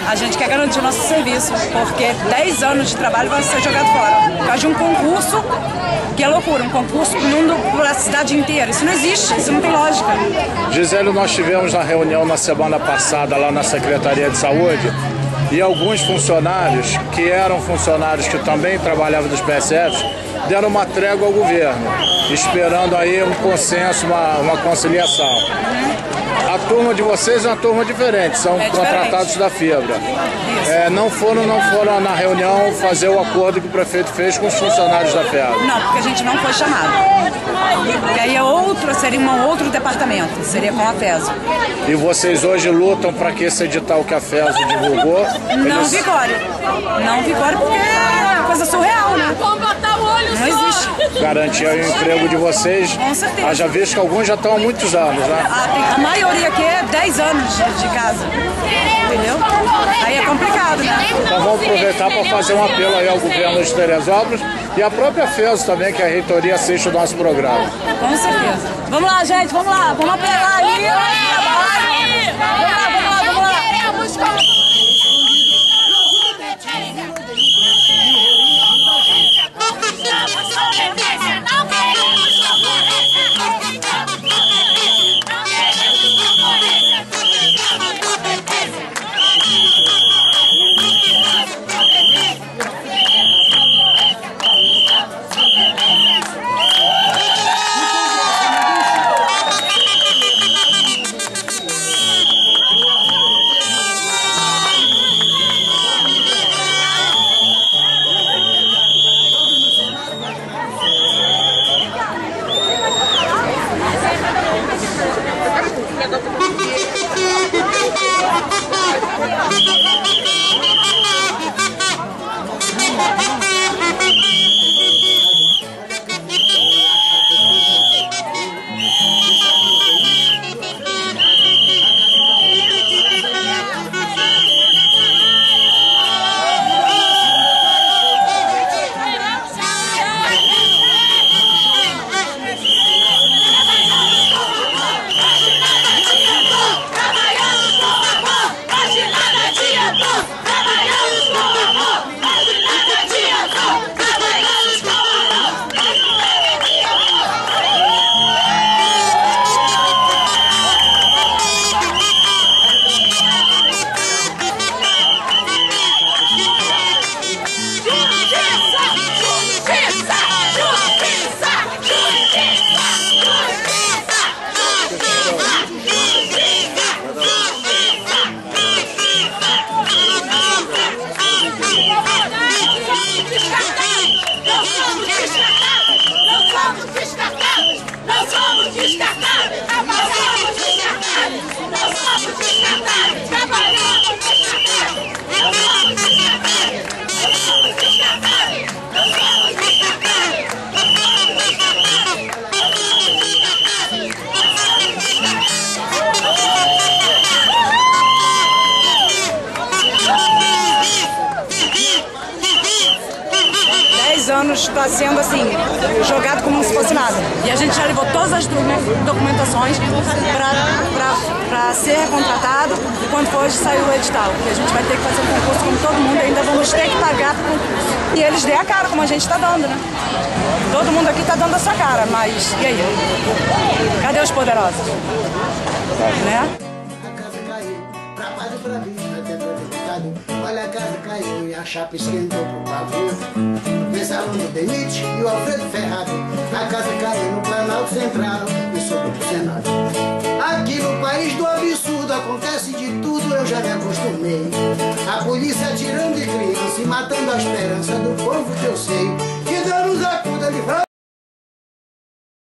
A gente quer garantir o nosso serviço, porque 10 anos de trabalho vai ser jogado fora. Por causa de um concurso, que é loucura, um concurso pro mundo, pra cidade inteira. Isso não existe, isso não tem lógica. Gisele, nós tivemos na reunião na semana passada lá na Secretaria de Saúde e alguns funcionários, que eram funcionários que também trabalhavam dos PSFs, deram uma trégua ao governo, esperando aí um consenso, uma conciliação. A turma de vocês é uma turma diferente, são contratados da Fibra. Não foram na reunião fazer o acordo que o prefeito fez com os funcionários da FEAB? Não, porque a gente não foi chamado. E aí seria um outro departamento, seria com a FESO. E vocês hoje lutam para que esse edital que a FESO divulgou... Não vigore. Não vigore porque é uma coisa surreal, né? Não existe. Garantir o emprego de vocês. Com certeza. Haja visto que alguns já estão há muitos anos, né? A maioria aqui é 10 anos de casa. Entendeu? Aí é complicado, né? Então vamos aproveitar para fazer um apelo aí ao governo de Teresópolis e a própria FESO também, que a reitoria assiste o nosso programa. Com certeza. Vamos lá, gente, vamos lá. Vamos apelar aí. Vamos lá. Anos está sendo assim, jogado como se fosse nada. E a gente já levou todas as documentações para ser contratado e quando for hoje saiu o edital. E a gente vai ter que fazer um concurso como todo mundo, ainda vamos ter que pagar pro concurso. E eles dêem a cara, como a gente está dando, né? Todo mundo aqui está dando a sua cara, mas e aí? Cadê os poderosos? Né? Olha, a casa caiu e a chapa esquentou pro pavio. Pensaram no Benite e o Alfredo Ferrado. A casa caiu no Planalto Central e sobrou pro Senado. Aqui no país do absurdo acontece de tudo, eu já me acostumei. A polícia atirando de criança e matando a esperança do povo que eu sei. Que Deus nos acuda, livrar.